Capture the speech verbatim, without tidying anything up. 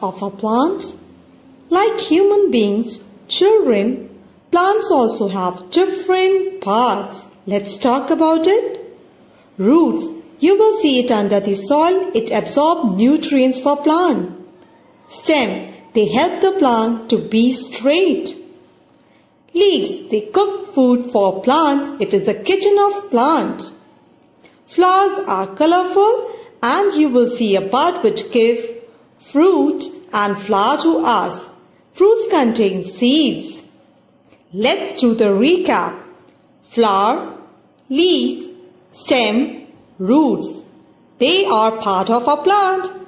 of a plant? Like human beings, children, plants also have different parts. Let's talk about it. Roots. You will see it under the soil. It absorbs nutrients for plant. Stem. They help the plant to be straight. Leaves. They cook food for plant. It is a kitchen of plant. Flowers are colorful and you will see a bud which gives fruit and flower to us. Fruits contain seeds. Let's do the recap. Flower, leaf, stem, roots. They are part of a plant.